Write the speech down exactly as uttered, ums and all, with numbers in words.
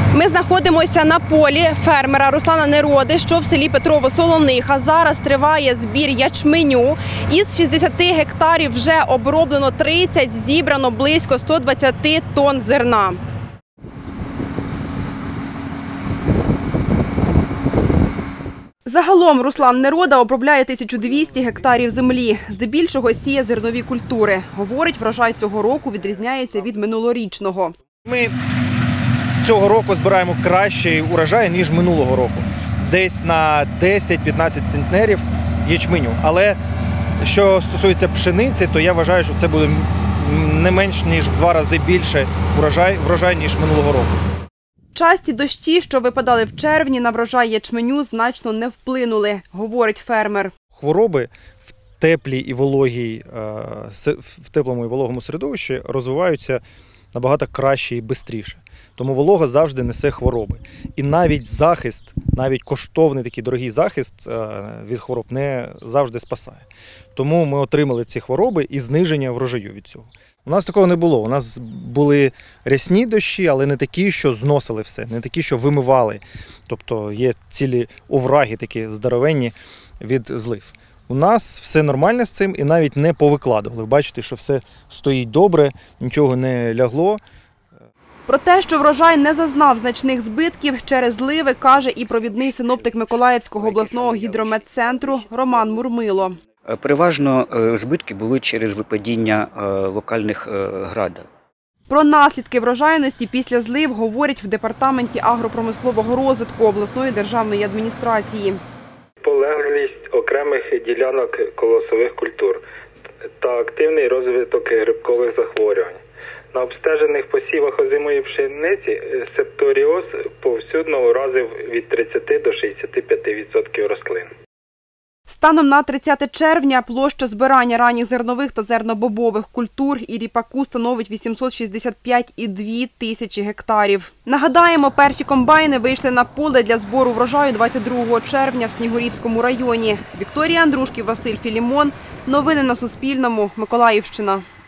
Ми знаходимося на полі фермера Руслана Нероди, що в селі Петрово-Солониха. Зараз триває збір ячменю. Із шістдесяти гектарів вже оброблено тридцять, зібрано близько ста двадцяти тонн зерна. Загалом Руслан Нерода обробляє тисячу двісті гектарів землі. Здебільшого сіє зернові культури. Говорить, врожай цього року відрізняється від минулорічного. Ми цього року збираємо кращий урожай, ніж минулого року. Десь на десять-п'ятнадцять центнерів ячменю. Але що стосується пшениці, то я вважаю, що це буде не менш ніж в два рази більше врожай, врожай ніж минулого року. Часті дощі, що випадали в червні, на врожай ячменю значно не вплинули, говорить фермер. Хвороби в теплій і вологій, в теплому і вологому середовищі розвиваються набагато краще і швидше. Тому волога завжди несе хвороби. І навіть захист, навіть коштовний такий дорогий захист від хвороб не завжди спасає. Тому ми отримали ці хвороби і зниження врожаю від цього. У нас такого не було. У нас були рясні дощі, але не такі, що зносили все, не такі, що вимивали. Тобто є цілі овраги такі здоровенні від злив. У нас все нормально з цим і навіть не повикладували. Бачите, що все стоїть добре, нічого не лягло. Про те, що врожай не зазнав значних збитків через зливи, каже і провідний синоптик Миколаївського обласного гідрометцентру Роман Мурмило. Переважно збитки були через випадіння локальних градів. Про наслідки врожайності після злив говорять в департаменті агропромислового розвитку обласної державної адміністрації. Полеглість окремих ділянок колосових культур та активний розвиток грибкових захворювань. На обстежених посівах озимої пшениці септоріоз повсюдно уразив від тридцяти до шістдесяти п'яти відсотків рослин. Станом на тридцяте червня площа збирання ранніх зернових та зернобобових культур і ріпаку становить вісімсот шістдесят п'ять цілих дві тисячі гектарів. Нагадаємо, перші комбайни вийшли на поле для збору врожаю двадцять другого червня в Снігурівському районі. Вікторія Андрушків, Василь Філімон. Новини на Суспільному. Миколаївщина.